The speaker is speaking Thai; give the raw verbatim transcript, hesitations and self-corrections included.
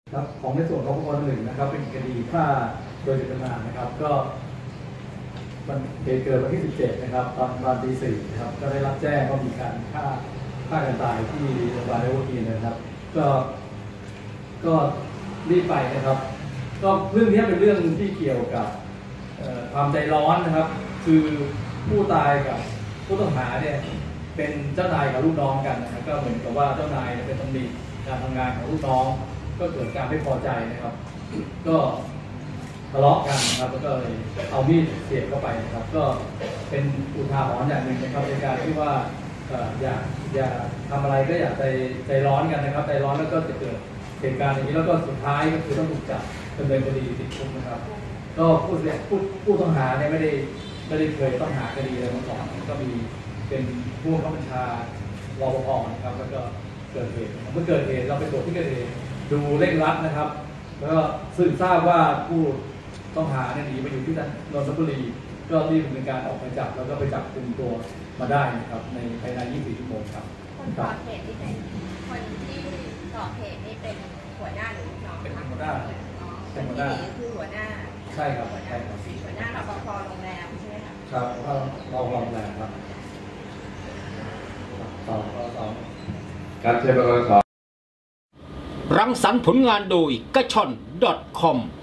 ครับของในส่วนของปปหนึ่งนะครับเป็นคดีฆ่าโดยเจตนานะครับก็มันเหตุเกิดวันที่สิบเจ็ดนะครับตอนประมาณตีสี่นะครับก็ได้รับแจ้งว่ามีการฆ่าฆ่ากันตายที่โรงพยาบาลเอเวอร์กีนนะครับก็ก็รีบไปนะครับก็เรื่องนี้เป็นเรื่องที่เกี่ยวกับความใจร้อนนะครับคือผู้ตายกับผู้ต้องหาเนี่ยเป็นเจ้านายกับลูกน้องกันนะครับก็เหมือนกับว่าเจ้านายเป็นตำหนิการทำงานของลูกน้องก็เกิดการไม่พอใจนะครับก็ทะเลาะกันนะครับแล้วก็เลยเอามีดเสียบเข้าไปนะครับก็เป็นอุทาหรณ์อย่างหนึ่งนะครับในการที่ว่าอย่าอย่าทำอะไรก็อย่าใจใจร้อนกันนะครับใจร้อนแล้วก็จะเกิดเหตุการณ์อย่างนี้แล้วก็สุดท้ายก็คือต้องถูกจับดำเนินคดีติดคุกนะครับก็ผู้เสียผู้ผู้ต้องหาเนี่ยไม่ได้ไม่ได้เคยต้องหาคดีอะไรมาก่อนก็มีเป็นผู้บังคับบัญชารปภนะครับแล้วก็เกิดเหตุเมื่อเกิดเหตุเราไปตรวจที่เกิดเหตุดูเร่งรัดนะครับแล้วก็สืบทราบว่าผู้ต้องหาเนี่ยหนีไปอยู่ที่นนทบุรีก็รีบดำเนินการออกหมายจับแล้วก็ไปจับกุมตัวมาได้นะครับในภายในยี่สิบสี่ชั่วโมงครับคนก่อเหตุที่เป็นคนที่ก่อเหตุนี่เป็นหัวหน้าหรือลูกน้องเป็นหัวหน้าเป็นหัวหน้าคือหัวหน้าใช่ครับใช่ครับหัวหน้ารปภโรงแรมใช่ไหมครับครับเราโรงแรมครับต่อต่อการใช้ประกอบรังสรรค์ผลงานโดยกระชอน .com